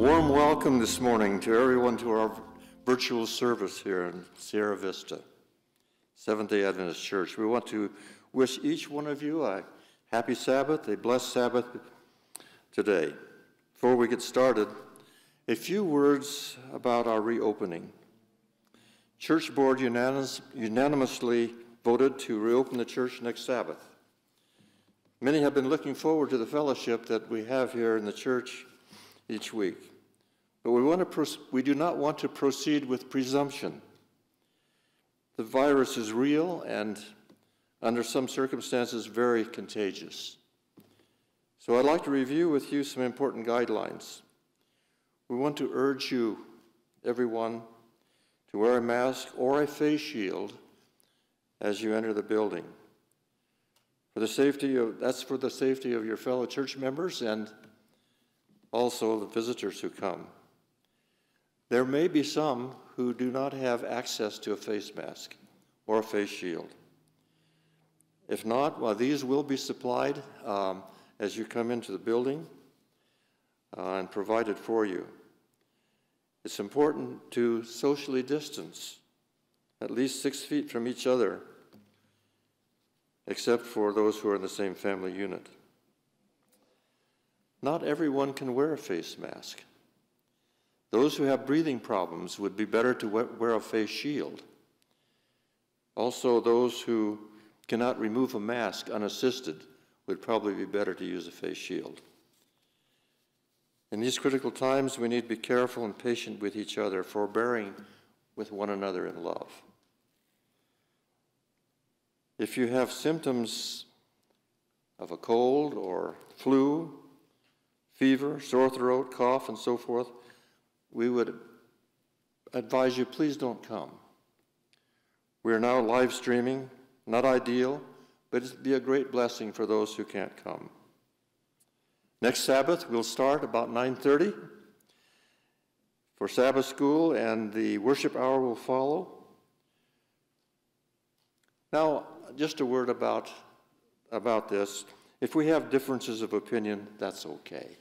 warm welcome this morning to everyone to our virtual service here in Sierra Vista, Seventh-day Adventist Church. We want to wish each one of you a happy Sabbath, a blessed Sabbath today. Before we get started, a few words about our reopening. Church Board unanimously voted to reopen the church next Sabbath. Many have been looking forward to the fellowship that we have here in the church each week. But we do not want to proceed with presumption. The virus is real and, under some circumstances, very contagious. So I'd like to review with you some important guidelines. We want to urge you, everyone, to wear a mask or a face shield as you enter the building. That's for the safety of your fellow church members and also the visitors who come. There may be some who do not have access to a face mask or a face shield. If not, well, these will be supplied as you come into the building and provided for you. It's important to socially distance at least 6 feet from each other, except for those who are in the same family unit. Not everyone can wear a face mask. Those who have breathing problems would be better to wear a face shield. Also, those who cannot remove a mask unassisted would probably be better to use a face shield. In these critical times, we need to be careful and patient with each other, forbearing with one another in love. If you have symptoms of a cold or flu, fever, sore throat, cough, and so forth, we would advise you, please don't come. We are now live streaming, not ideal, but it'll be a great blessing for those who can't come. Next Sabbath, we'll start about 9:30 for Sabbath school, and the worship hour will follow. Now, just a word about this. If we have differences of opinion, that's okay.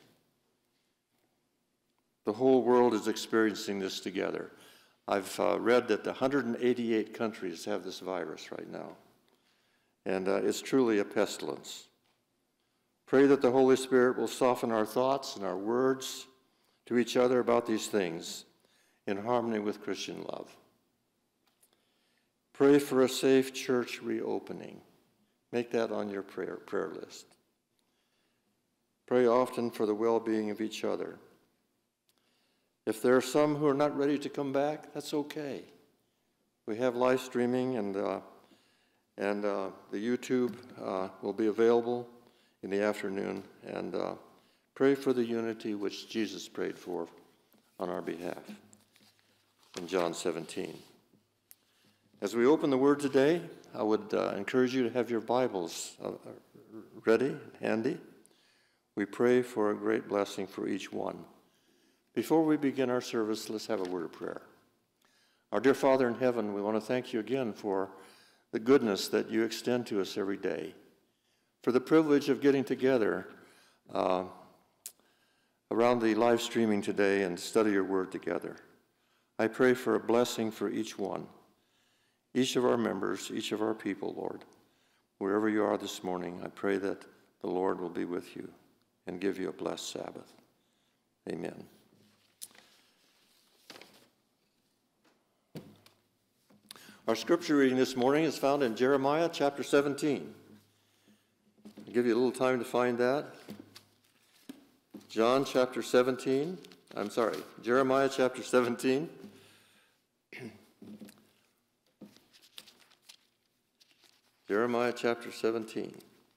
The whole world is experiencing this together. I've read that 188 countries have this virus right now, and it's truly a pestilence. Pray that the Holy Spirit will soften our thoughts and our words to each other about these things in harmony with Christian love. Pray for a safe church reopening. Make that on your prayer list. Pray often for the well-being of each other. If there are some who are not ready to come back, that's okay. We have live streaming, and the YouTube will be available in the afternoon. And pray for the unity which Jesus prayed for on our behalf in John 17. As we open the Word today, I would encourage you to have your Bibles ready, handy. We pray for a great blessing for each one. Before we begin our service, let's have a word of prayer. Our dear Father in heaven, we want to thank you again for the goodness that you extend to us every day, for the privilege of getting together around the live streaming today and study your word together. I pray for a blessing for each one, each of our members, each of our people, Lord. Wherever you are this morning, I pray that the Lord will be with you and give you a blessed Sabbath. Amen. Our scripture reading this morning is found in Jeremiah chapter 17. I'll give you a little time to find that. Jeremiah chapter 17. Jeremiah chapter 17.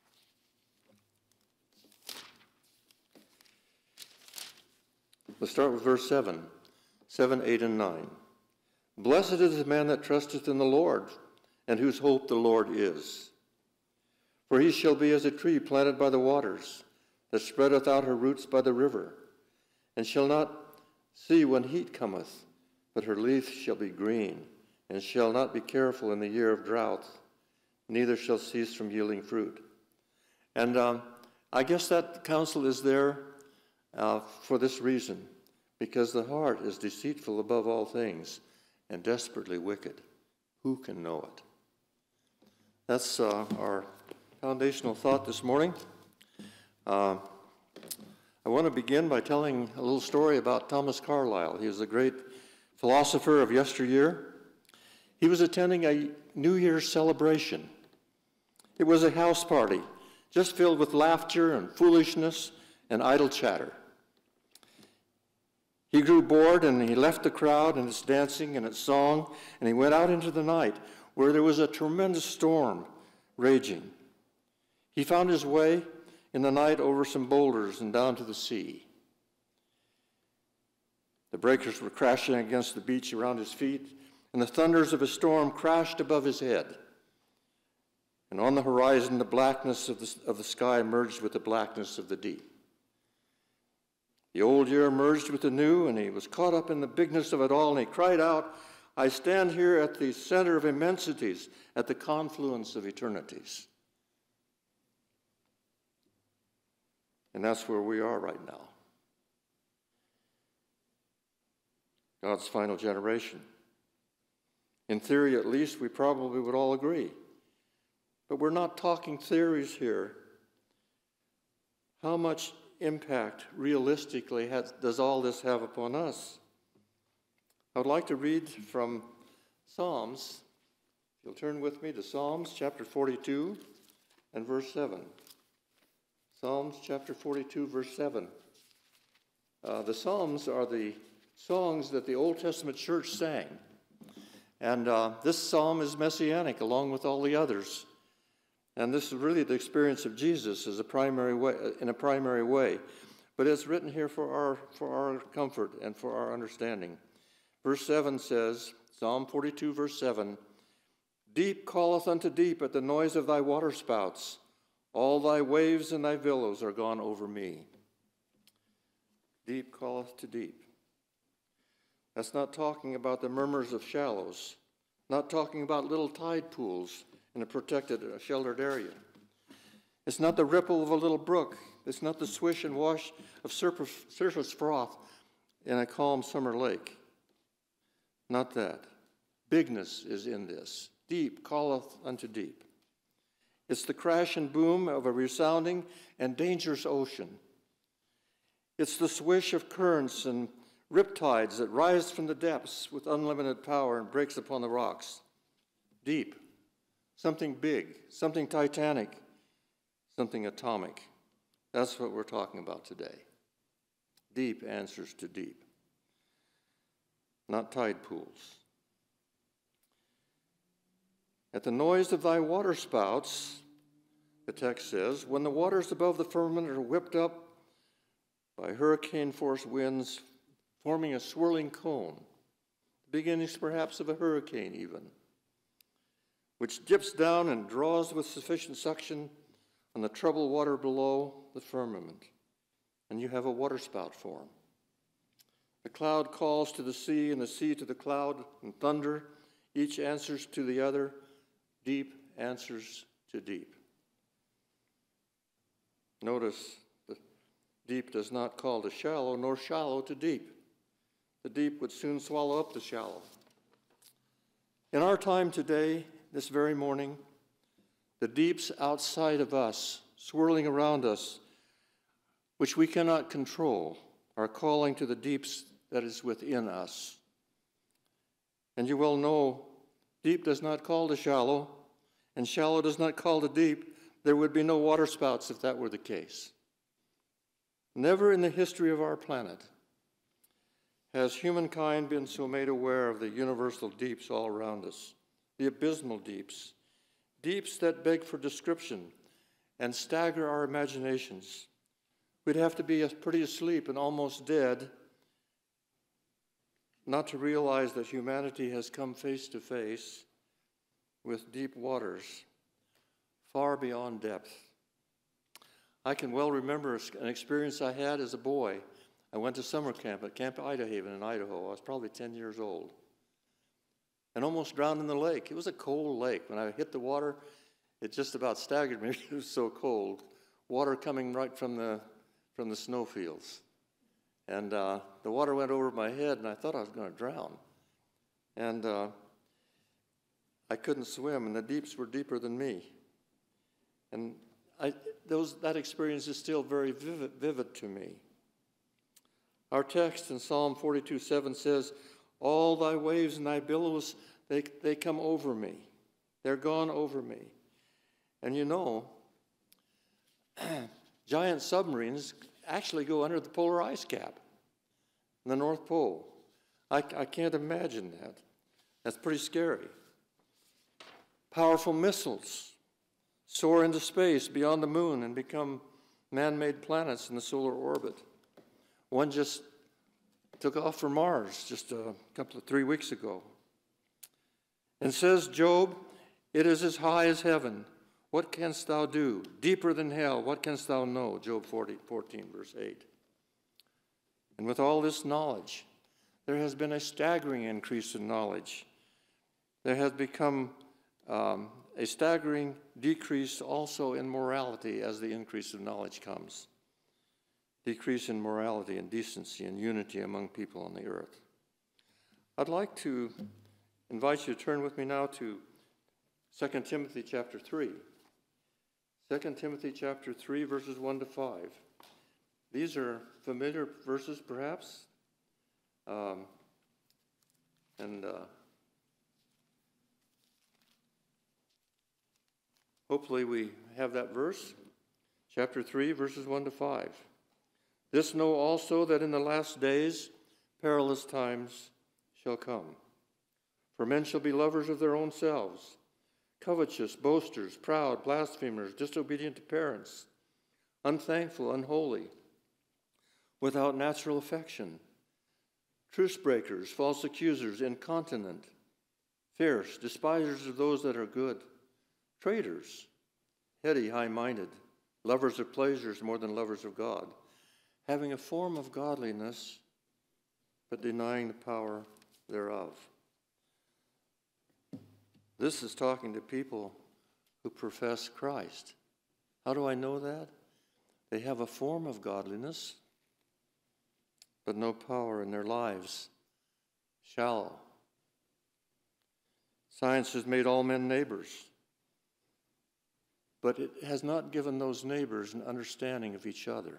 Let's start with verse 7, 8, and 9. Blessed is the man that trusteth in the Lord, and whose hope the Lord is. For he shall be as a tree planted by the waters, that spreadeth out her roots by the river, and shall not see when heat cometh, but her leaf shall be green, and shall not be careful in the year of drought, neither shall cease from yielding fruit. And I guess that counsel is there for this reason. because the heart is deceitful above all things and desperately wicked. Who can know it? That's our foundational thought this morning. I want to begin by telling a little story about Thomas Carlyle. He was a great philosopher of yesteryear. He was attending a New Year's celebration. It was a house party, just filled with laughter and foolishness and idle chatter. He grew bored and he left the crowd and its dancing and its song, and he went out into the night where there was a tremendous storm raging. He found his way in the night over some boulders and down to the sea. The breakers were crashing against the beach around his feet, and the thunders of a storm crashed above his head. And on the horizon, the blackness of the sky merged with the blackness of the deep. The old year merged with the new, and he was caught up in the bigness of it all, and he cried out, "I stand here at the center of immensities, at the confluence of eternities." And that's where we are right now. God's final generation. In theory, at least, we probably would all agree. But we're not talking theories here. How much impact, realistically, does all this have upon us? I would like to read from Psalms. If you'll turn with me to Psalms chapter 42 and verse 7. Psalms chapter 42, verse 7. The Psalms are the songs that the Old Testament church sang. And this psalm is messianic along with all the others. And this is really the experience of Jesus as in a primary way. But it's written here for our comfort and for our understanding. Verse 7 says, Psalm 42, verse 7, "Deep calleth unto deep at the noise of thy waterspouts. All thy waves and thy billows are gone over me." Deep calleth to deep. That's not talking about the murmurs of shallows, not talking about little tide pools in a protected, sheltered area. It's not the ripple of a little brook. It's not the swish and wash of surface froth in a calm summer lake. Not that. Bigness is in this. Deep calleth unto deep. It's the crash and boom of a resounding and dangerous ocean. It's the swish of currents and riptides that rise from the depths with unlimited power and breaks upon the rocks. Deep. Something big, something titanic, something atomic. That's what we're talking about today. Deep answers to deep, not tide pools. At the noise of thy waterspouts, the text says, when the waters above the firmament are whipped up by hurricane-force winds, forming a swirling cone, the beginnings perhaps of a hurricane even, which dips down and draws with sufficient suction on the troubled water below the firmament, and you have a waterspout form. The cloud calls to the sea, and the sea to the cloud, and thunder, each answers to the other, deep answers to deep. Notice the deep does not call to shallow, nor shallow to deep. The deep would soon swallow up the shallow. In our time today, this very morning, the deeps outside of us, swirling around us, which we cannot control, are calling to the deeps that is within us. And you well know, deep does not call to shallow, and shallow does not call to deep. There would be no waterspouts if that were the case. Never in the history of our planet has humankind been so made aware of the universal deeps all around us, the abysmal deeps, deeps that beg for description and stagger our imaginations. We'd have to be pretty asleep and almost dead not to realize that humanity has come face to face with deep waters far beyond depth. I can well remember an experience I had as a boy. I went to summer camp at Camp Idahaven in Idaho. I was probably 10 years old and almost drowned in the lake. It was a cold lake. When I hit the water, it just about staggered me. It was so cold. Water coming right from the snowfields. And the water went over my head, and I thought I was going to drown. And I couldn't swim, and the deeps were deeper than me. And that experience is still very vivid to me. Our text in Psalm 42:7 says, all thy waves and thy billows, they come over me. They're gone over me. And you know, giant submarines actually go under the polar ice cap in the North Pole. I can't imagine that. That's pretty scary. Powerful missiles soar into space beyond the moon and become man-made planets in the solar orbit. One just took off for Mars just 3 weeks ago. And says Job, it is as high as heaven. What canst thou do? Deeper than hell, what canst thou know? Job 14, verse 8. And with all this knowledge, there has been a staggering increase in knowledge. There has become a staggering decrease also in morality as the increase of knowledge comes. Decrease in morality and decency and unity among people on the earth. I'd like to invite you to turn with me now to 2 Timothy chapter 3. 2 Timothy chapter 3, verses 1 to 5. These are familiar verses, perhaps. Hopefully we have that verse. Chapter 3, verses 1 to 5. This know also that in the last days perilous times shall come. For men shall be lovers of their own selves, covetous, boasters, proud, blasphemers, disobedient to parents, unthankful, unholy, without natural affection, truce breakers, false accusers, incontinent, fierce, despisers of those that are good, traitors, heady, high-minded, lovers of pleasures more than lovers of God, having a form of godliness, but denying the power thereof. This is talking to people who profess Christ. How do I know that? They have a form of godliness, but no power in their lives. Shallow. Science has made all men neighbors, but it has not given those neighbors an understanding of each other.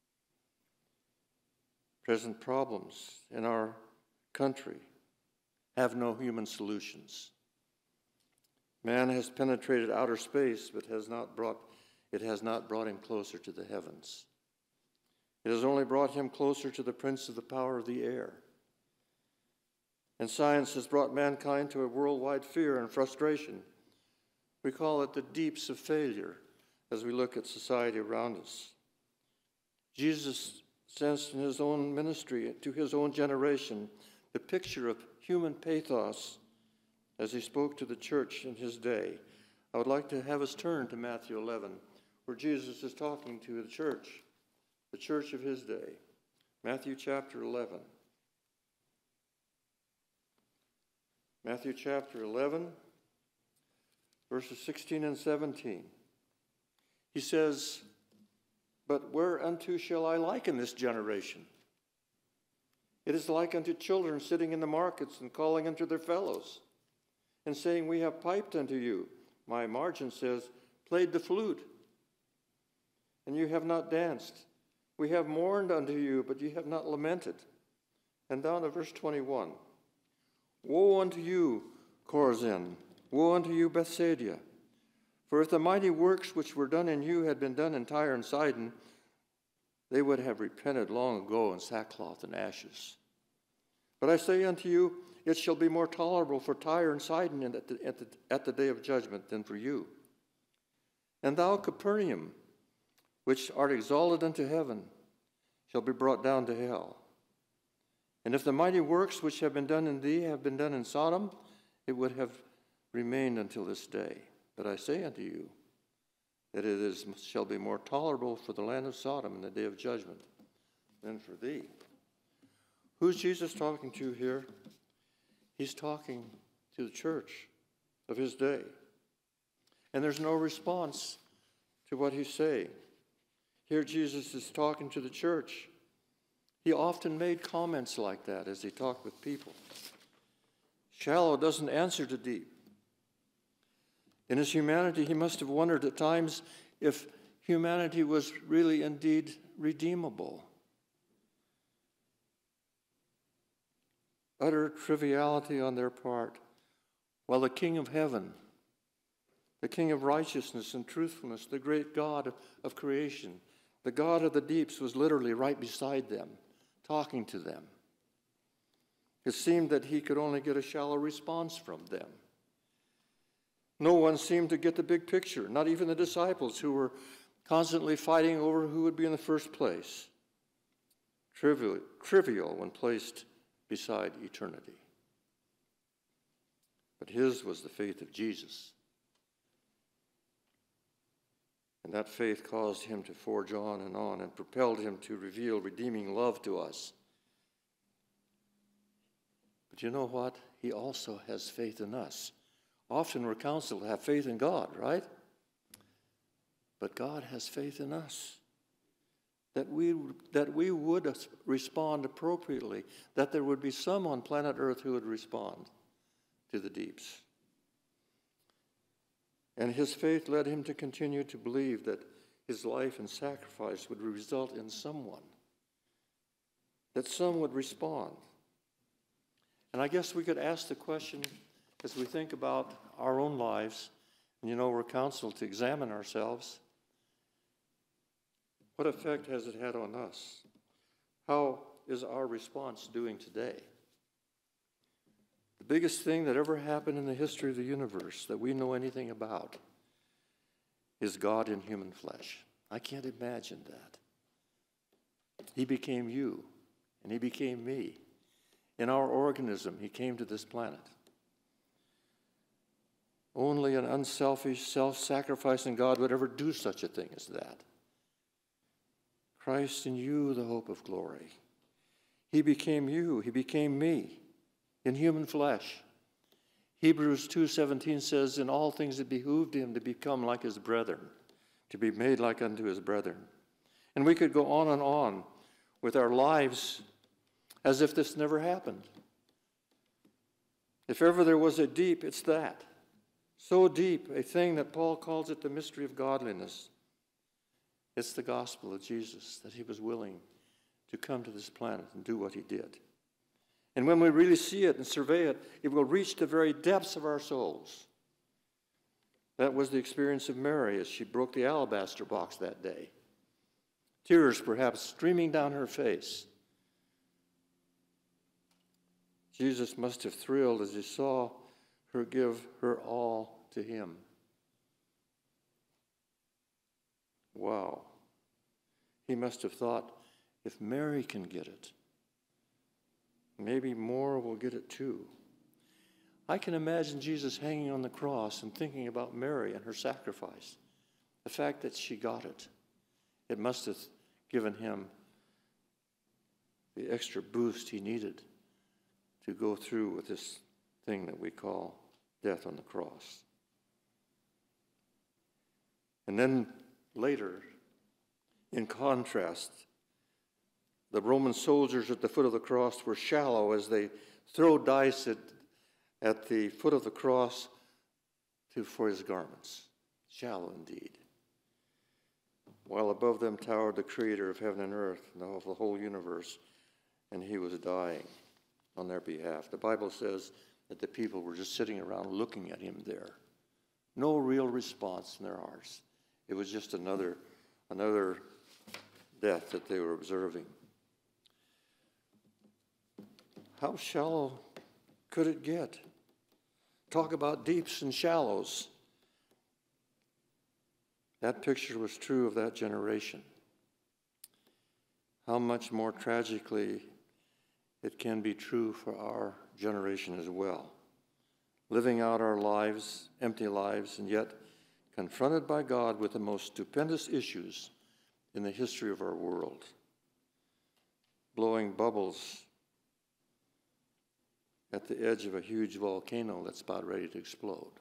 Present problems in our country have no human solutions. Man has penetrated outer space, but it has not brought him closer to the heavens. It has only brought him closer to the prince of the power of the air. And science has brought mankind to a worldwide fear and frustration. We call it the deeps of failure as we look at society around us. Jesus sensed in his own ministry to his own generation the picture of human pathos as he spoke to the church in his day. I would like to have us turn to Matthew 11, where Jesus is talking to the church of his day. Matthew chapter 11. Matthew chapter 11, verses 16 and 17. He says, but whereunto shall I liken this generation? It is like unto children sitting in the markets and calling unto their fellows, and saying, we have piped unto you. My margin says, played the flute, and you have not danced. We have mourned unto you, but you have not lamented. And down to verse 21. Woe unto you, Chorazin! Woe unto you, Bethsaida! For if the mighty works which were done in you had been done in Tyre and Sidon, they would have repented long ago in sackcloth and ashes. But I say unto you, it shall be more tolerable for Tyre and Sidon at the day of judgment than for you. And thou, Capernaum, which art exalted unto heaven, shall be brought down to hell. And if the mighty works which have been done in thee have been done in Sodom, it would have remained until this day. But I say unto you, that shall be more tolerable for the land of Sodom in the day of judgment than for thee. Who's Jesus talking to here? He's talking to the church of his day. And there's no response to what he's saying. Here Jesus is talking to the church, He often made comments like that as he talked with people. Shallow doesn't answer to deep. In his humanity, he must have wondered at times if humanity was really indeed redeemable. Utter triviality on their part, while the King of heaven, the King of righteousness and truthfulness, the great God of creation, the God of the deeps, was literally right beside them, talking to them. It seemed that he could only get a shallow response from them. No one seemed to get the big picture, not even the disciples, who were constantly fighting over who would be in the first place. Trivial when placed beside eternity. But his was the faith of Jesus. And that faith caused him to forge on and propelled him to reveal redeeming love to us. But you know what? He also has faith in us. Often we're counseled to have faith in God, right? But God has faith in us. That we would respond appropriately, that there would be some on planet Earth who would respond to the deeps. And his faith led him to continue to believe that his life and sacrifice would result in someone, that some would respond. And I guess we could ask the question as we think about our own lives, and you know we're counseled to examine ourselves. What effect has it had on us? How is our response doing today? The biggest thing that ever happened in the history of the universe that we know anything about is God in human flesh. I can't imagine that. He became you, and he became me. In our organism, he came to this planet. Only an unselfish, self-sacrificing God would ever do such a thing as that. Christ in you, the hope of glory. He became you, he became me, in human flesh. Hebrews 2:17 says, in all things it behooved him to become like his brethren, to be made like unto his brethren. And we could go on and on with our lives as if this never happened. If ever there was a deep, it's that. So deep, a thing that Paul calls it the mystery of godliness. It's the gospel of Jesus, that he was willing to come to this planet and do what he did. And when we really see it and survey it, it will reach the very depths of our souls. That was the experience of Mary as she broke the alabaster box that day. Tears perhaps streaming down her face. Jesus must have thrilled as he saw her give her all to him. Wow. He must have thought, if Mary can get it, maybe more will get it too. I can imagine Jesus hanging on the cross and thinking about Mary and her sacrifice. The fact that she got it. It must have given him the extra boost he needed to go through with this thing that we call death on the cross. And then later, in contrast, the Roman soldiers at the foot of the cross were shallow as they throw dice at the foot of the cross for his garments. Shallow indeed. While above them towered the creator of heaven and earth and of the whole universe, and he was dying on their behalf. The Bible says that the people were just sitting around looking at him there. No real response in their hearts. It was just another death that they were observing. How shallow could it get? Talk about deeps and shallows. That picture was true of that generation. How much more tragically it can be true for our generation as well. Living out our lives, empty lives, and yet confronted by God with the most stupendous issues in the history of our world. Blowing bubbles at the edge of a huge volcano that's about ready to explode.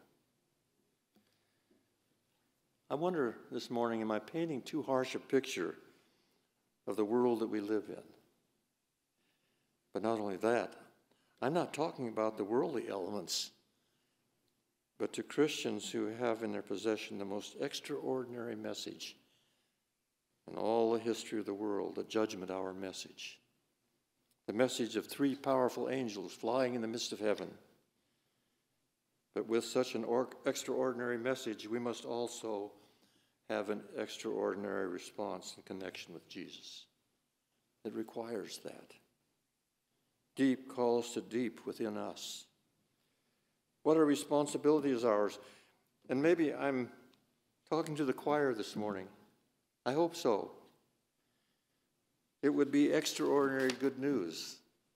I wonder this morning, am I painting too harsh a picture of the world that we live in? But not only that, I'm not talking about the worldly elements, but to Christians who have in their possession the most extraordinary message in all the history of the world, the judgment hour message. The message of 3 powerful angels flying in the midst of heaven. But with such an extraordinary message, we must also have an extraordinary response in connection with Jesus. It requires that. Deep calls to deep within us. What a responsibility is ours. And maybe I'm talking to the choir this morning. I hope so. It would be extraordinary good news.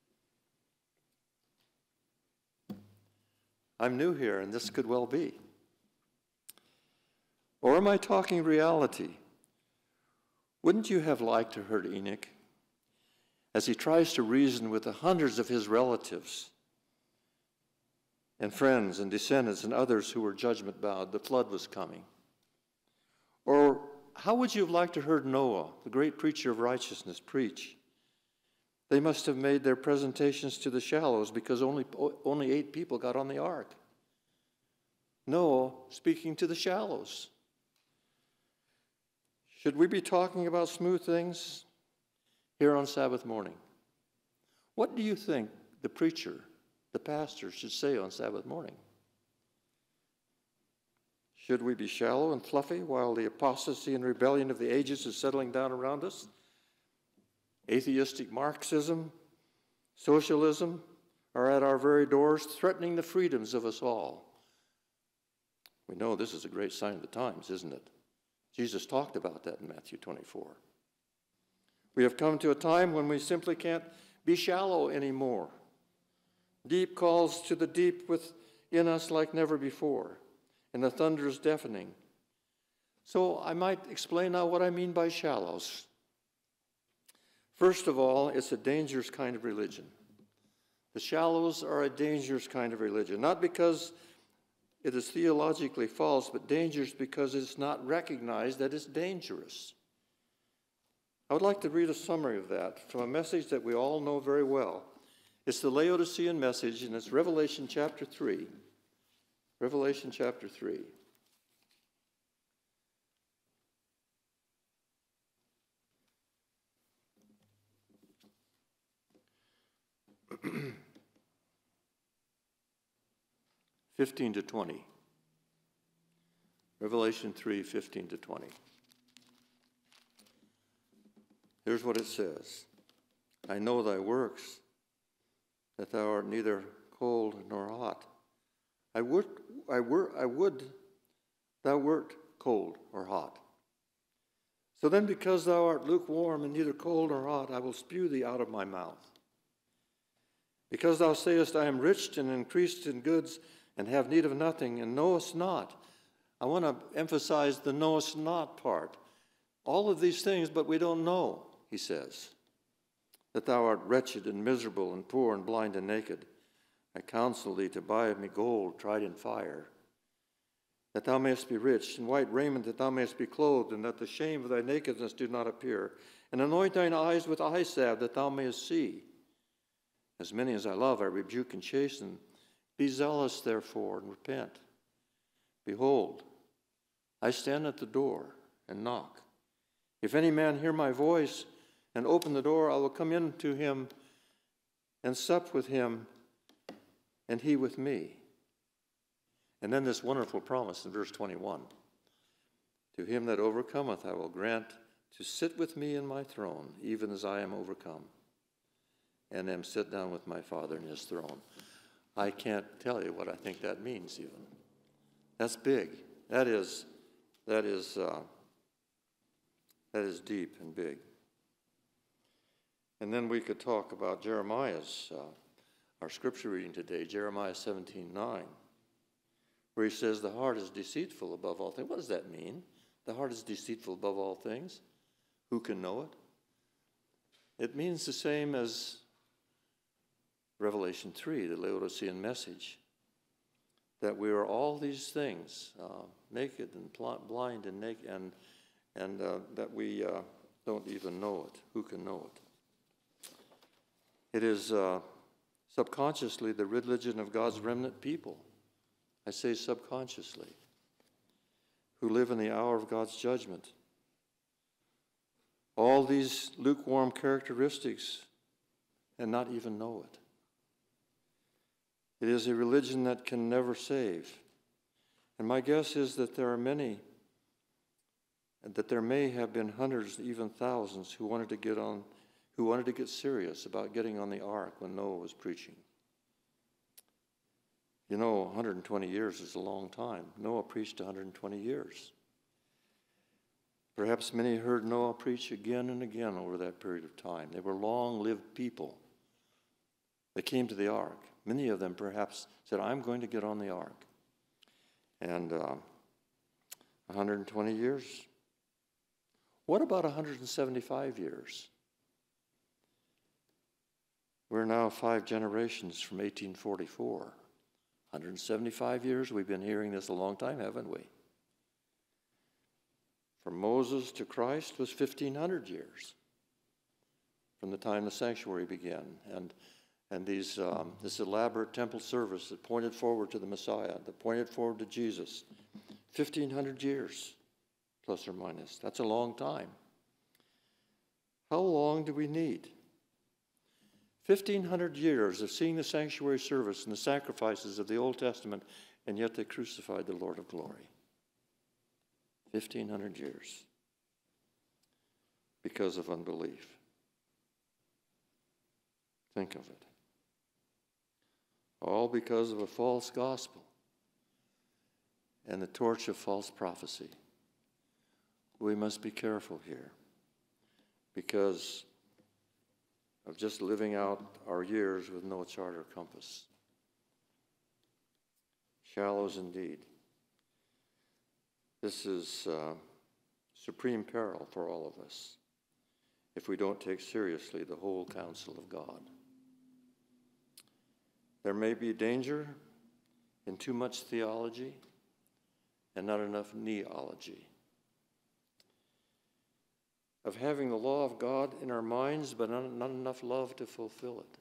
I'm new here, and this could well be. Or am I talking reality? Wouldn't you have liked to have heard Enoch as he tries to reason with the hundreds of his relatives and friends and descendants and others who were judgment bound? The flood was coming. Or how would you have liked to have heard Noah, the great preacher of righteousness, preach? They must have made their presentations to the shallows because only 8 people got on the ark. Noah speaking to the shallows. Should we be talking about smooth things here on Sabbath morning? What do you think the preacher, the pastor, should say on Sabbath morning? Should we be shallow and fluffy while the apostasy and rebellion of the ages is settling down around us? Atheistic Marxism, socialism are at our very doors, threatening the freedoms of us all. We know this is a great sign of the times, isn't it? Jesus talked about that in Matthew 24. We have come to a time when we simply can't be shallow anymore. Deep calls to the deep within us like never before, and the thunder is deafening. So I might explain now what I mean by shallows. First of all, it's a dangerous kind of religion. The shallows are a dangerous kind of religion, not because it is theologically false, but dangerous because it's not recognized that it's dangerous. I would like to read a summary of that from a message that we all know very well. It's the Laodicean message, and it's Revelation chapter 3. Revelation chapter 3. (15 to 20). Revelation 3, 15 to 20. Here's what it says. I know thy works, that thou art neither cold nor hot. I would thou wert cold or hot. So then, because thou art lukewarm and neither cold nor hot, I will spew thee out of my mouth. Because thou sayest, I am rich and increased in goods, and have need of nothing, and knowest not. I want to emphasize the knowest not part. All of these things, but we don't know, he says. That thou art wretched and miserable and poor and blind and naked. I counsel thee to buy of me gold tried in fire, that thou mayest be rich, and white raiment that thou mayest be clothed, and that the shame of thy nakedness do not appear. And anoint thine eyes with eye salve, that thou mayest see. As many as I love, I rebuke and chasten. Be zealous, therefore, and repent. Behold, I stand at the door and knock. If any man hear my voice and open the door, I will come in to him and sup with him, and he with me. And then this wonderful promise in verse 21. To him that overcometh, I will grant to sit with me in my throne, even as I am overcome, and am set down with my Father in his throne. I can't tell you what I think that means even. That's big. That is deep and big. And then we could talk about Jeremiah's, our scripture reading today, Jeremiah 17:9, where he says, the heart is deceitful above all things. What does that mean? The heart is deceitful above all things. Who can know it? It means the same as Revelation 3, the Laodicean message, that we are all these things, naked and blind and naked, and that we don't even know it. Who can know it? It is subconsciously the religion of God's remnant people. I say subconsciously, who live in the hour of God's judgment. All these lukewarm characteristics and not even know it. It is a religion that can never save. And my guess is that there are many, and that there may have been hundreds, even thousands, who wanted to get serious about getting on the ark when Noah was preaching. You know, 120 years is a long time. Noah preached 120 years. Perhaps many heard Noah preach again and again over that period of time. They were long-lived people. They came to the ark. Many of them perhaps said, I'm going to get on the ark. And 120 years. What about 175 years? We're now 5 generations from 1844. 175 years, we've been hearing this a long time, haven't we? From Moses to Christ was 1,500 years from the time the sanctuary began. And this elaborate temple service that pointed forward to the Messiah, that pointed forward to Jesus. 1,500 years, plus or minus. That's a long time. How long do we need? 1,500 years of seeing the sanctuary service and the sacrifices of the Old Testament, and yet they crucified the Lord of glory. 1,500 years because of unbelief. Think of it. All because of a false gospel and the torch of false prophecy. We must be careful here because of just living out our years with no chart or compass. Shallows indeed. This is supreme peril for all of us if we don't take seriously the whole counsel of God. There may be danger in too much theology and not enough neology. Of having the law of God in our minds, but not enough love to fulfill it.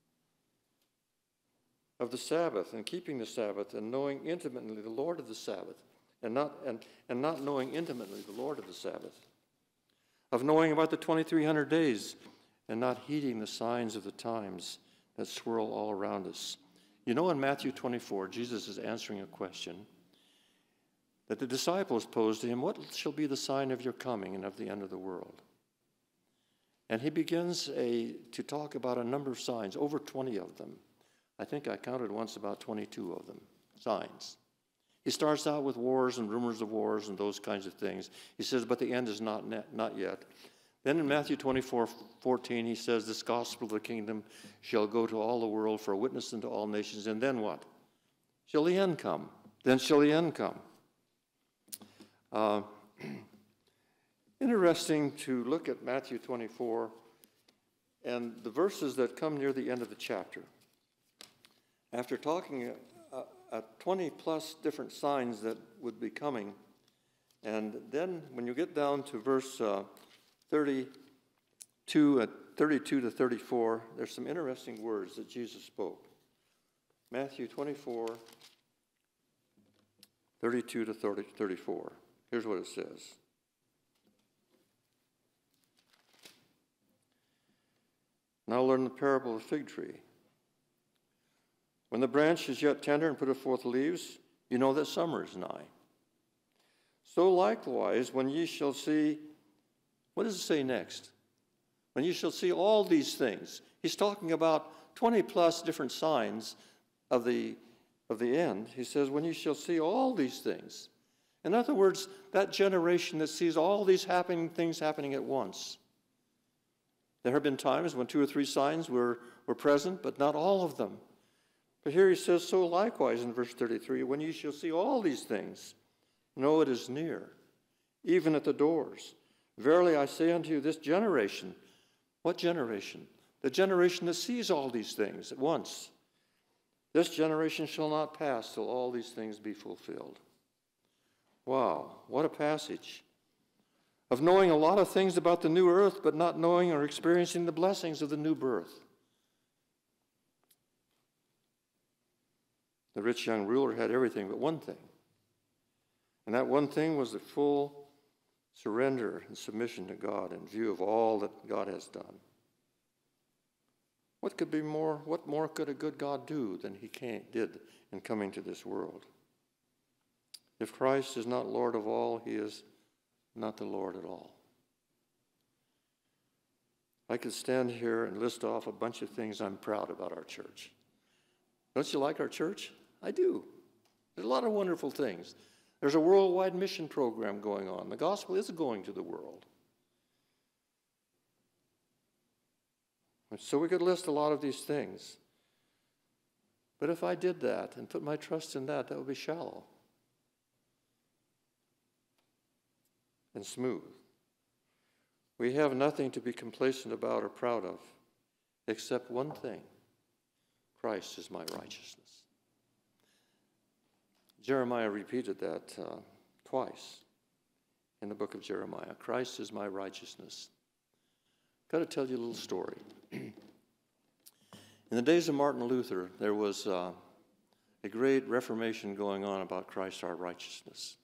Of the Sabbath and keeping the Sabbath and knowing intimately the Lord of the Sabbath and not knowing intimately the Lord of the Sabbath. Of knowing about the 2,300 days and not heeding the signs of the times that swirl all around us. You know, in Matthew 24, Jesus is answering a question that the disciples posed to him, what shall be the sign of your coming and of the end of the world? And he begins to talk about a number of signs, over 20 of them. I think I counted once about 22 of them, signs. He starts out with wars and rumors of wars and those kinds of things. He says, but the end is not yet. Then in Matthew 24:14, he says, this gospel of the kingdom shall go to all the world for a witness unto all nations. And then what? Shall the end come? Then shall the end come. Interesting to look at Matthew 24 and the verses that come near the end of the chapter. After talking 20 plus different signs that would be coming, and then when you get down to verse 32 to 34, there's some interesting words that Jesus spoke. Matthew 24, 32 to 34. Here's what it says. Now learn the parable of the fig tree. When the branch is yet tender and putteth forth leaves, you know that summer is nigh. So likewise, when ye shall see, what does it say next? When you shall see all these things. He's talking about 20 plus different signs of the end. He says, when you shall see all these things. In other words, that generation that sees all these things happening at once. There have been times when 2 or 3 signs were present, but not all of them. But here he says, so likewise in verse 33, when you shall see all these things, know it is near, even at the doors. Verily I say unto you, this generation, what generation? The generation that sees all these things at once. This generation shall not pass till all these things be fulfilled. Wow, what a passage. Of knowing a lot of things about the new earth, but not knowing or experiencing the blessings of the new birth. The rich young ruler had everything but one thing. And that one thing was the full surrender and submission to God in view of all that God has done. What more could a good God do than he did in coming to this world? If Christ is not Lord of all, he is not the Lord at all. I could stand here and list off a bunch of things I'm proud about our church. Don't you like our church? I do. There's a lot of wonderful things. There's a worldwide mission program going on. The gospel is going to the world. So we could list a lot of these things. But if I did that and put my trust in that, that would be shallow and smooth. We have nothing to be complacent about or proud of except one thing. Christ is my righteousness. Jeremiah repeated that twice in the book of Jeremiah. Christ is my righteousness. I've got to tell you a little story. In the days of Martin Luther, there was a great reformation going on about Christ our righteousness.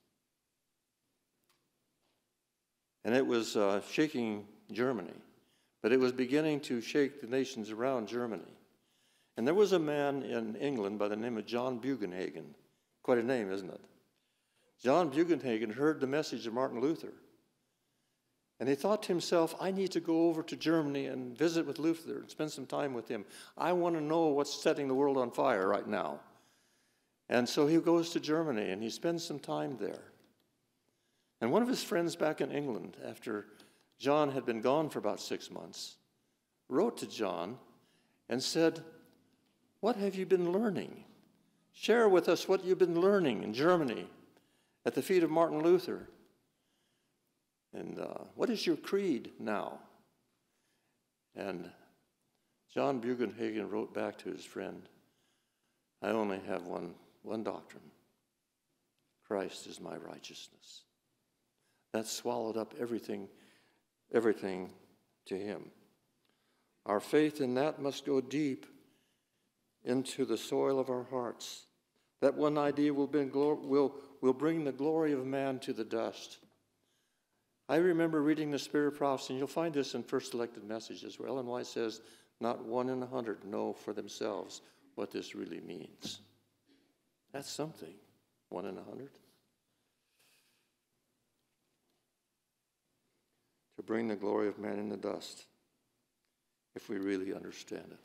And it was shaking Germany, but it was beginning to shake the nations around Germany. And there was a man in England by the name of John Bugenhagen. Quite a name, isn't it? John Bugenhagen heard the message of Martin Luther. And he thought to himself, I need to go over to Germany and visit with Luther and spend some time with him. I want to know what's setting the world on fire right now. And so he goes to Germany and he spends some time there. And one of his friends back in England, after John had been gone for about 6 months, wrote to John and said, what have you been learning? Share with us what you've been learning in Germany at the feet of Martin Luther. And what is your creed now? And John Bugenhagen wrote back to his friend, I only have one doctrine. Christ is my righteousness. That swallowed up everything to him. Our faith in that must go deep into the soil of our hearts. That one idea will bring the glory of man to the dust. I remember reading the Spirit of Prophecy, and you'll find this in First Elected Messages, where Ellen White says, not 1 in 100 know for themselves what this really means. That's something, 1 in 100. To bring the glory of man in the dust, if we really understand it.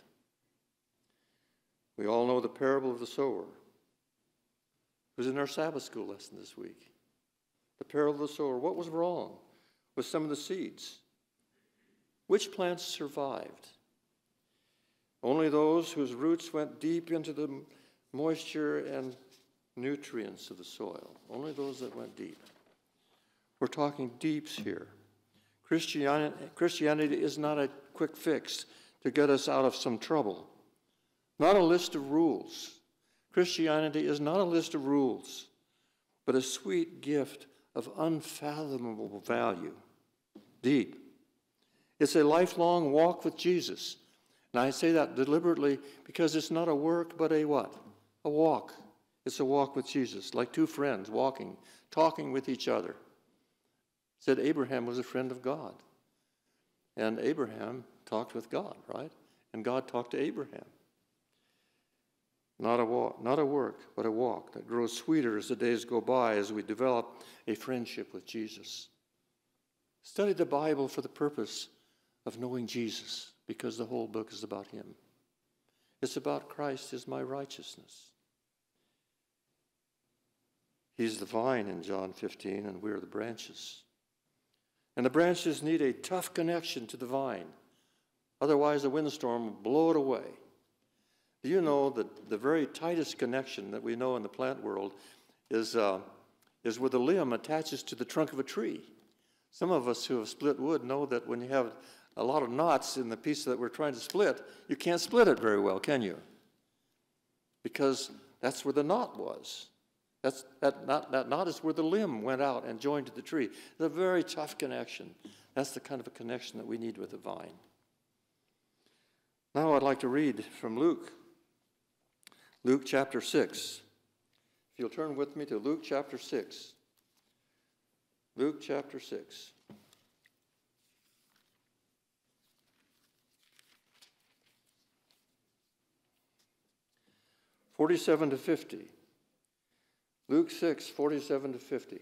We all know the parable of the sower. It was in our Sabbath school lesson this week. The parable of the sower. What was wrong with some of the seeds? Which plants survived? Only those whose roots went deep into the moisture and nutrients of the soil. Only those that went deep. We're talking deeps here. Christianity is not a quick fix to get us out of some trouble. Not a list of rules. Christianity is not a list of rules, but a sweet gift of unfathomable value. Deep. It's a lifelong walk with Jesus. And I say that deliberately because it's not a work, but a what? A walk. It's a walk with Jesus, like two friends walking, talking with each other. Said Abraham was a friend of God. And Abraham talked with God, right? And God talked to Abraham. Not a work, but a walk that grows sweeter as the days go by as we develop a friendship with Jesus. Study the Bible for the purpose of knowing Jesus, because the whole book is about him. It's about Christ is my righteousness. He's the vine in John 15, and we're the branches. And the branches need a tough connection to the vine. Otherwise, the windstorm will blow it away. Do you know that the very tightest connection that we know in the plant world is where the limb attaches to the trunk of a tree? Some of us who have split wood know that when you have a lot of knots in the piece that we're trying to split, you can't split it very well, can you? Because that's where the knot was. That knot is where the limb went out and joined to the tree. It's a very tough connection. That's the kind of a connection that we need with the vine. Now I'd like to read from Luke. Luke chapter 6. If you'll turn with me to Luke chapter 6. Luke chapter 6. (47 to 50). Luke 6, 47 to 50.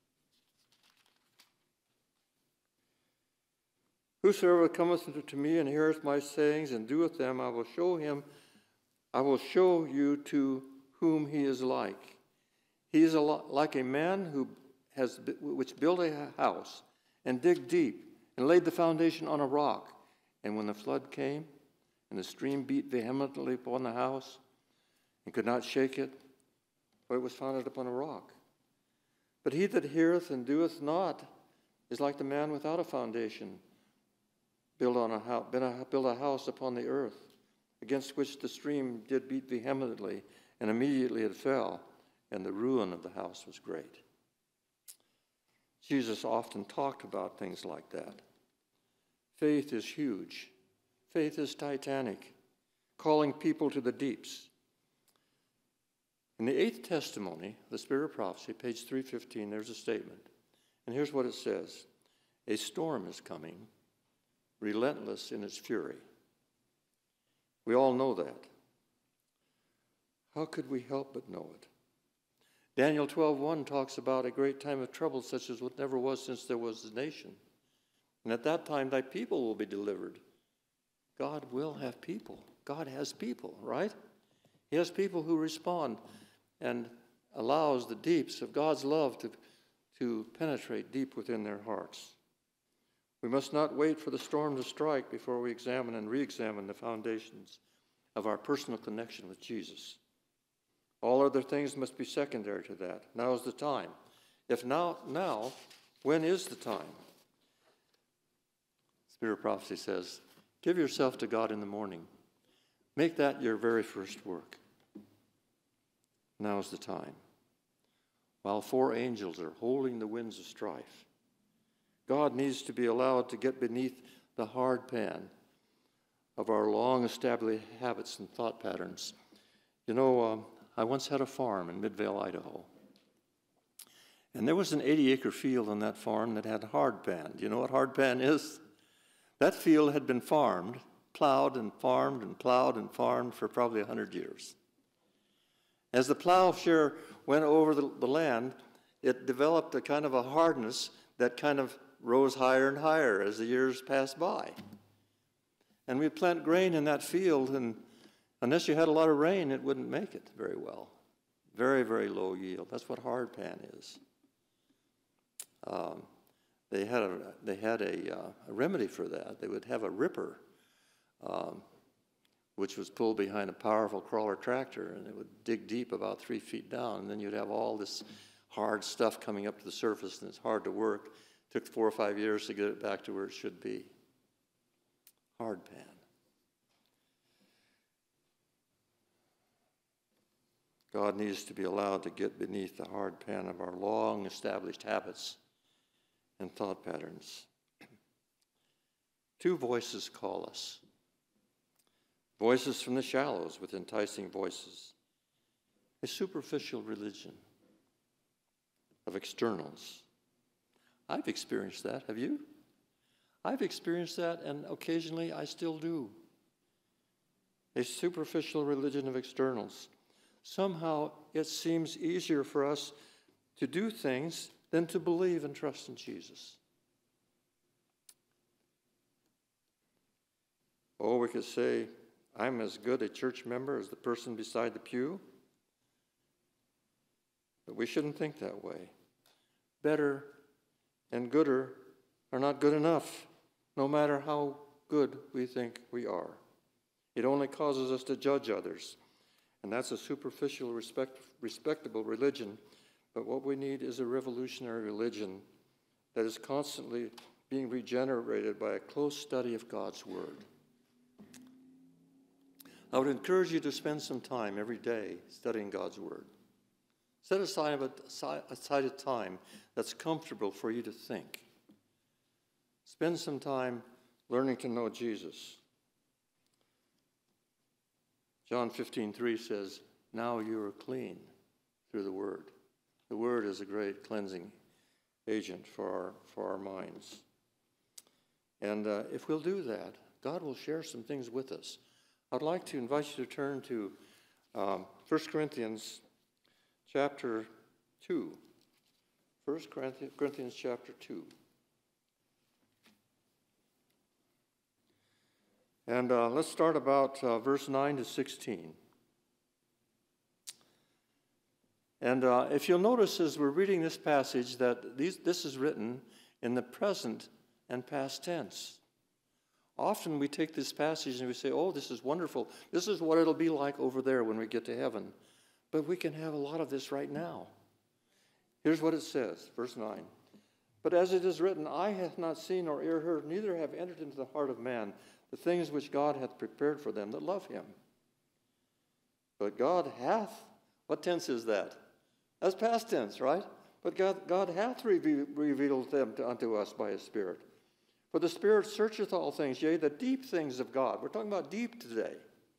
Whosoever cometh unto me and heareth my sayings and doeth them, I will show you to whom he is like. He is like a man which built a house and digged deep and laid the foundation on a rock. And when the flood came and the stream beat vehemently upon the house and could not shake it, for it was founded upon a rock. But he that heareth and doeth not is like the man without a foundation, built a house upon the earth, against which the stream did beat vehemently, and immediately it fell, and the ruin of the house was great. Jesus often talked about things like that. Faith is huge. Faith is titanic, calling people to the deeps. In the 8th testimony, the Spirit of Prophecy, page 315, there's a statement. And here's what it says. A storm is coming, relentless in its fury. We all know that. How could we help but know it? Daniel 12:1 talks about a great time of trouble such as what never was since there was a nation. And at that time, thy people will be delivered. God will have people. God has people, right? He has people who respond and allows the deeps of God's love to penetrate deep within their hearts. We must not wait for the storm to strike before we examine and re-examine the foundations of our personal connection with Jesus. All other things must be secondary to that. Now is the time. If now, when is the time? Spirit of Prophecy says, give yourself to God in the morning. Make that your very first work. Now is the time. While 4 angels are holding the winds of strife, God needs to be allowed to get beneath the hard pan of our long-established habits and thought patterns. You know, I once had a farm in Midvale, Idaho. And there was an 80-acre field on that farm that had hard pan. Do you know what hard pan is? That field had been farmed, plowed and farmed and plowed and farmed for probably 100 years. As the plowshare went over the land, it developed a kind of a hardness that kind of rose higher and higher as the years passed by. And we'd plant grain in that field, and unless you had a lot of rain, it wouldn't make it very well. Very, very low yield. That's what hard pan is. They had a remedy for that. They would have a ripper, which was pulled behind a powerful crawler tractor, and it would dig deep about 3 feet down, and then you'd have all this hard stuff coming up to the surface, and it's hard to work. It took 4 or 5 years to get it back to where it should be. Hard pan. God needs to be allowed to get beneath the hard pan of our long-established habits and thought patterns. 2 voices call us. Voices from the shallows with enticing voices. A superficial religion of externals. I've experienced that. Have you? I've experienced that, and occasionally I still do. A superficial religion of externals. Somehow it seems easier for us to do things than to believe and trust in Jesus. Or we could say, I'm as good a church member as the person beside the pew. But we shouldn't think that way. Better and gooder are not good enough, no matter how good we think we are. It only causes us to judge others. And that's a superficial, respectable religion. But what we need is a revolutionary religion that is constantly being regenerated by a close study of God's Word. I would encourage you to spend some time every day studying God's Word. Set aside a time that's comfortable for you to think. Spend some time learning to know Jesus. John 15:3 says, now you are clean through the Word. The Word is a great cleansing agent for our minds. And if we'll do that, God will share some things with us. I'd like to invite you to turn to 1 Corinthians chapter 2. 1 Corinthians chapter 2. And let's start about verse 9 to 16. And if you'll notice as we're reading this passage that this is written in the present and past tense. Often we take this passage and we say, oh, this is wonderful. This is what it'll be like over there when we get to heaven. But we can have a lot of this right now. Here's what it says, verse 9. But as it is written, eye hath not seen nor ear heard, neither have entered into the heart of man the things which God hath prepared for them that love him. But God hath, what tense is that? That's past tense, right? But God hath revealed them unto us by his Spirit. For the Spirit searcheth all things, yea, the deep things of God. We're talking about deep today.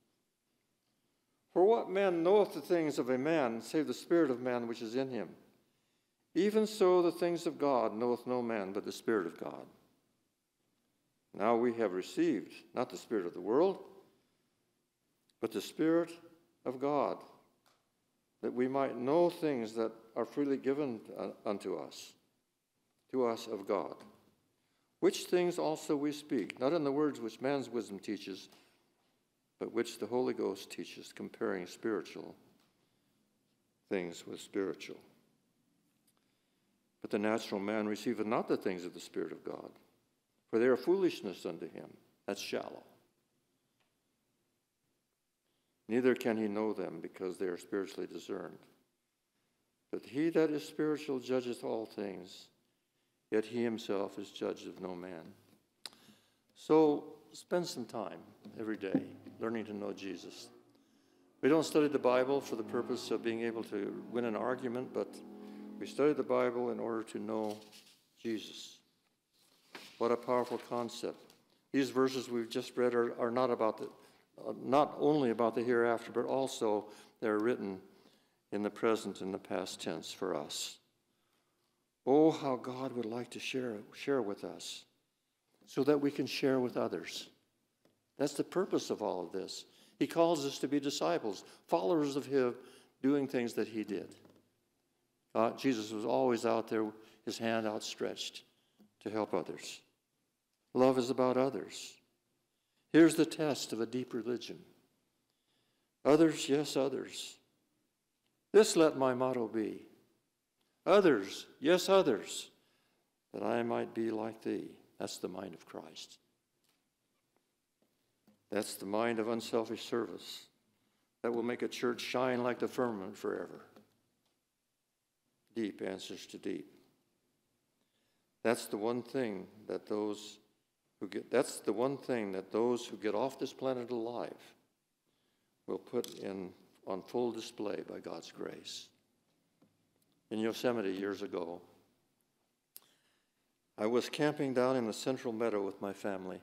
For what man knoweth the things of a man, save the spirit of man which is in him? Even so the things of God knoweth no man but the Spirit of God. Now we have received not the spirit of the world, but the Spirit of God, that we might know things that are freely given unto us, to us of God. Which things also we speak, not in the words which man's wisdom teaches, but which the Holy Ghost teaches, comparing spiritual things with spiritual. But the natural man receiveth not the things of the Spirit of God, for they are foolishness unto him. That's shallow. Neither can he know them, because they are spiritually discerned. But he that is spiritual judgeth all things, yet he himself is judged of no man. So spend some time every day learning to know Jesus. We don't study the Bible for the purpose of being able to win an argument, but we study the Bible in order to know Jesus. What a powerful concept. These verses we've just read are not only about the hereafter, but also they're written in the present and the past tense for us. Oh, how God would like to share with us so that we can share with others. That's the purpose of all of this. He calls us to be disciples, followers of him, doing things that he did. Jesus was always out there, his hand outstretched to help others. Love is about others. Here's the test of a deep religion. Others, yes, others. This let my motto be. Others, yes, others, that I might be like thee. That's the mind of Christ. That's the mind of unselfish service that will make a church shine like the firmament forever. Deep answers to deep. That's the one thing that those who get off this planet alive will put on full display by God's grace. In Yosemite years ago, I was camping down in the Central Meadow with my family.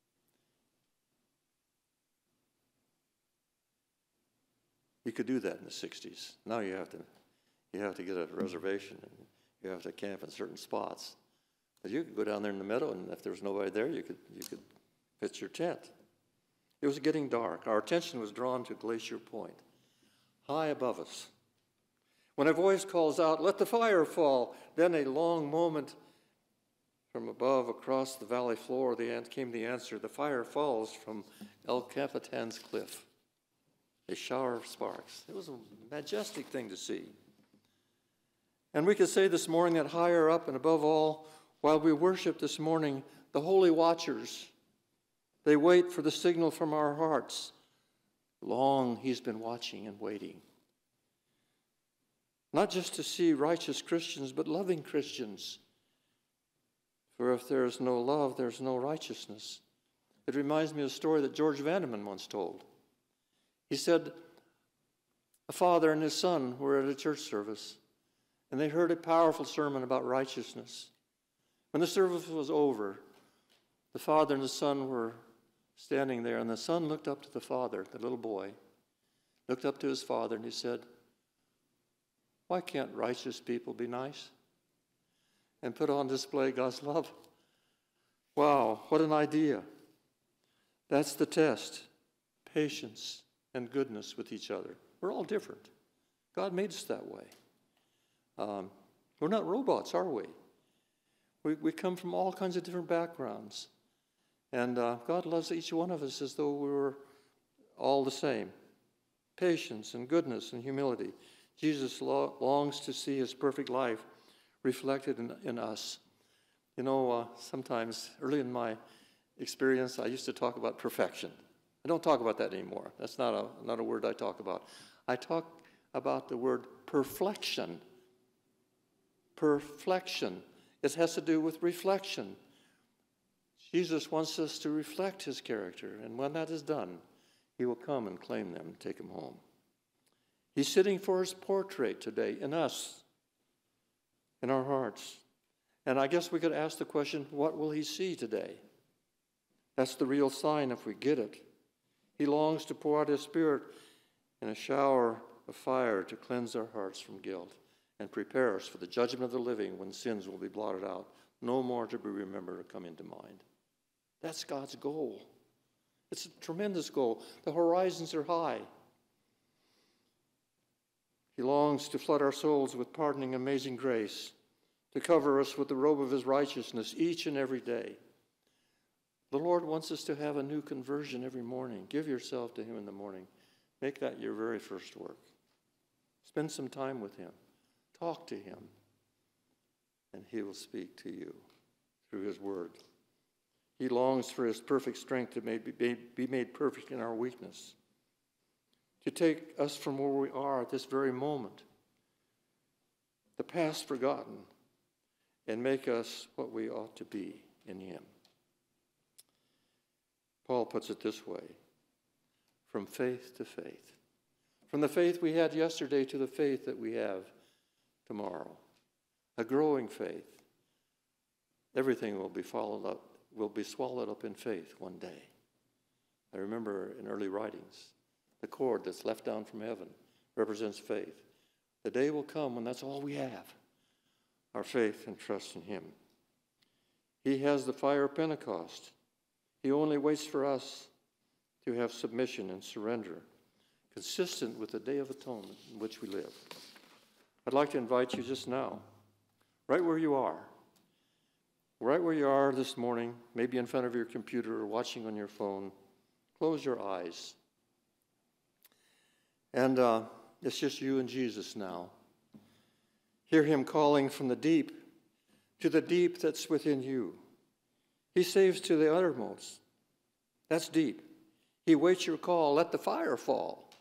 You could do that in the 60s. Now you have to get a reservation and you have to camp in certain spots. But you could go down there in the meadow, and if there was nobody there, you could pitch your tent. It was getting dark. Our attention was drawn to Glacier Point, high above us. When a voice calls out, "Let the fire fall," then a long moment from above across the valley floor came the answer, "The fire falls from El Capitan's cliff." A shower of sparks. It was a majestic thing to see. And we could say this morning that higher up and above all, while we worship this morning, the holy watchers, they wait for the signal from our hearts. Long he's been watching and waiting. Not just to see righteous Christians, but loving Christians. For if there is no love, there's no righteousness. It reminds me of a story that George Vandeman once told. He said a father and his son were at a church service, and they heard a powerful sermon about righteousness. When the service was over, the father and the son were standing there, and the son looked up to the father, the little boy, looked up to his Father, and he said, why can't righteous people be nice? And put on display God's love. Wow, what an idea. That's the test. Patience and goodness with each other. We're all different. God made us that way. We're not robots, are we? We come from all kinds of different backgrounds. And God loves each one of us as though we were all the same. Patience and goodness and humility. Jesus longs to see his perfect life reflected in us. You know, sometimes early in my experience, I used to talk about perfection. I don't talk about that anymore. That's not a word I talk about. I talk about the word perflection. Perflection. It has to do with reflection. Jesus wants us to reflect his character, and when that is done, he will come and claim them and take them home. He's sitting for his portrait today in us, in our hearts. And I guess we could ask the question, what will he see today? That's the real sign if we get it. He longs to pour out his Spirit in a shower of fire to cleanse our hearts from guilt and prepare us for the judgment of the living when sins will be blotted out, no more to be remembered or come into mind. That's God's goal. It's a tremendous goal. The horizons are high. He longs to flood our souls with pardoning, amazing grace, to cover us with the robe of his righteousness each and every day. The Lord wants us to have a new conversion every morning. Give yourself to him in the morning. Make that your very first work. Spend some time with him. Talk to him. And he will speak to you through his word. He longs for his perfect strength to be made perfect in our weakness, to take us from where we are at this very moment, the past forgotten, and make us what we ought to be in him. Paul puts it this way, from faith to faith. From the faith we had yesterday to the faith that we have tomorrow. A growing faith. Everything will be swallowed up in faith one day. I remember in early writings, the cord that's left down from heaven represents faith. The day will come when that's all we have, our faith and trust in him. He has the fire of Pentecost. He only waits for us to have submission and surrender, consistent with the Day of Atonement in which we live. I'd like to invite you just now, right where you are this morning, maybe in front of your computer or watching on your phone, close your eyes. And it's just you and Jesus now. Hear him calling from the deep to the deep that's within you. He saves to the uttermost. That's deep. He waits your call. Let the fire fall.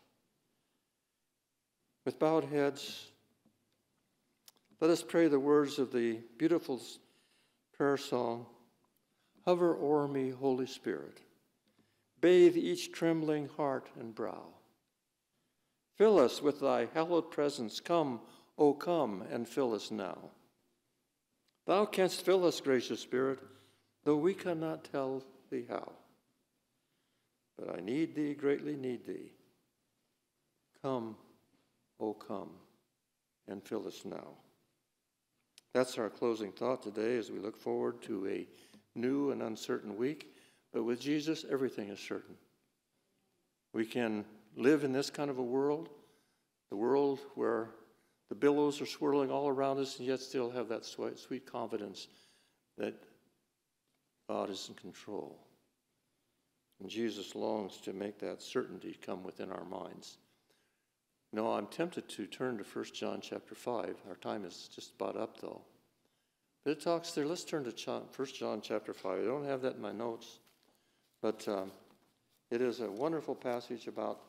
With bowed heads, let us pray the words of the beautiful prayer song, Hover o'er me, Holy Spirit. Bathe each trembling heart and brow. Fill us with thy hallowed presence. Come, O come, and fill us now. Thou canst fill us, gracious Spirit, though we cannot tell thee how. But I need thee, greatly need thee. Come, O come, and fill us now. That's our closing thought today as we look forward to a new and uncertain week. But with Jesus, everything is certain. We can live in this kind of a world, the world where the billows are swirling all around us, and yet still have that sweet confidence that God is in control. And Jesus longs to make that certainty come within our minds. You know, I'm tempted to turn to 1 John chapter 5. Our time is just about up, though. But it talks there. Let's turn to 1 John chapter 5. I don't have that in my notes, but it is a wonderful passage about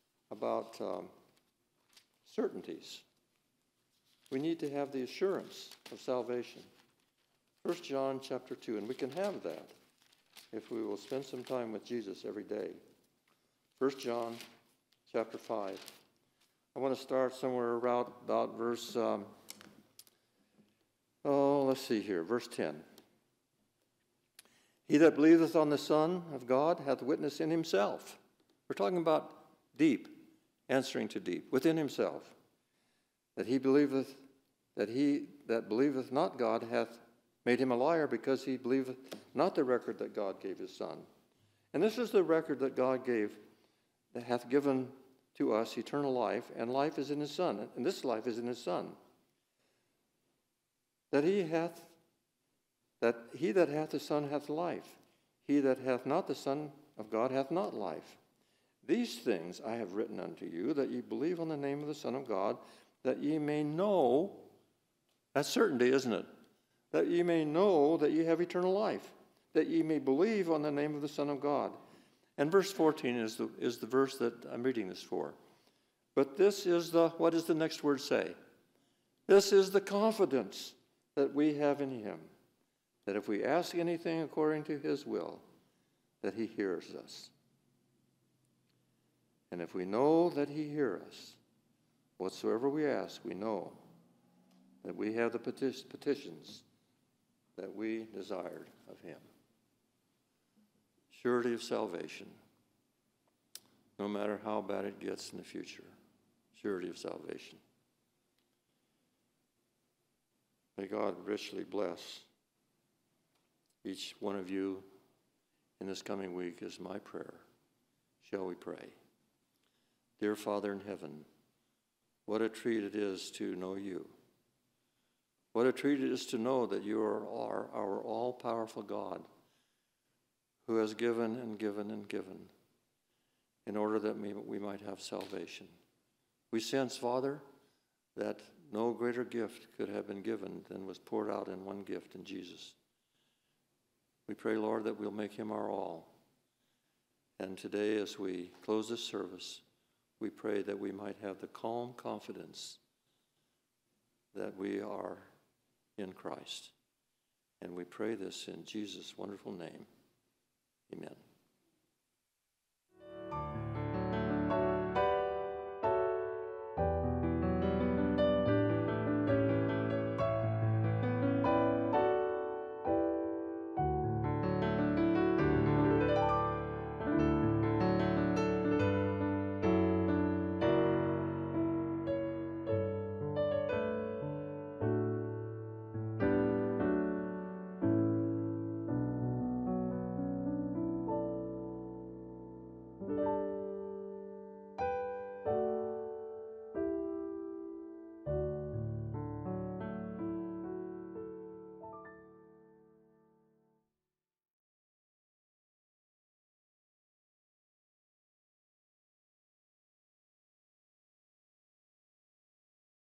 certainties. We need to have the assurance of salvation. 1 John chapter 2, and we can have that if we will spend some time with Jesus every day. 1 John chapter 5. I want to start somewhere around about verse, let's see here, verse 10. He that believeth on the Son of God hath witness in himself. We're talking about deep answering to deep, within himself, that he believeth, that he that believeth not God hath made him a liar, because he believeth not the record that God gave his Son. And this is the record that God gave, that hath given to us eternal life, and life is in his Son, and this life is in his Son. That he that hath the Son hath life. He that hath not the Son of God hath not life. These things I have written unto you, that ye believe on the name of the Son of God, that ye may know, that's certainty, isn't it? That ye may know that ye have eternal life, that ye may believe on the name of the Son of God. And verse 14 is the verse that I'm reading this for. But this is what does the next word say? This is the confidence that we have in him, that if we ask anything according to his will, that he hears us. And if we know that he hears us, whatsoever we ask, we know that we have the petitions that we desired of him. Surety of salvation, no matter how bad it gets in the future. Surety of salvation. May God richly bless each one of you in this coming week is my prayer. Shall we pray? Dear Father in heaven, what a treat it is to know you. What a treat it is to know that you are our all-powerful God, who has given and given and given in order that we might have salvation. We sense, Father, that no greater gift could have been given than was poured out in one gift in Jesus. We pray, Lord, that we'll make him our all. And today, as we close this service, we pray that we might have the calm confidence that we are in Christ. And we pray this in Jesus' wonderful name. Amen.